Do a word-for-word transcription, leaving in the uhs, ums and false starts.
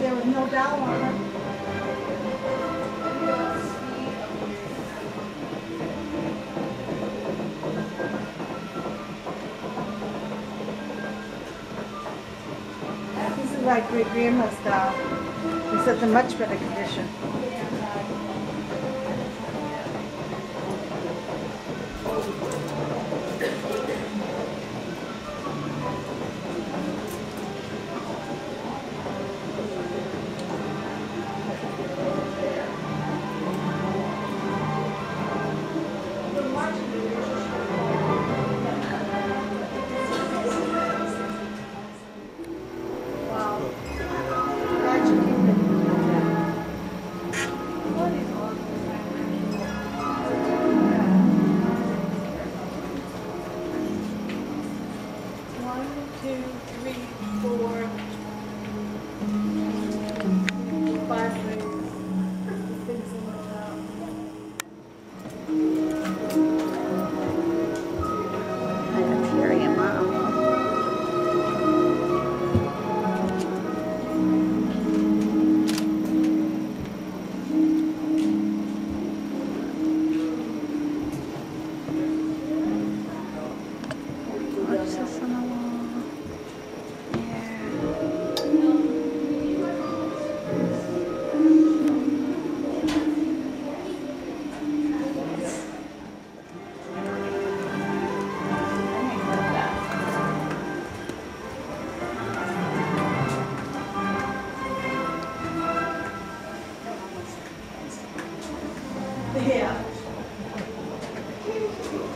there was no dowel on it. This is like great grandma's style. It's such a much better condition. Two, three, four, five things. Things in the top. I'm teary in my own. What's this on the wall? Yeah.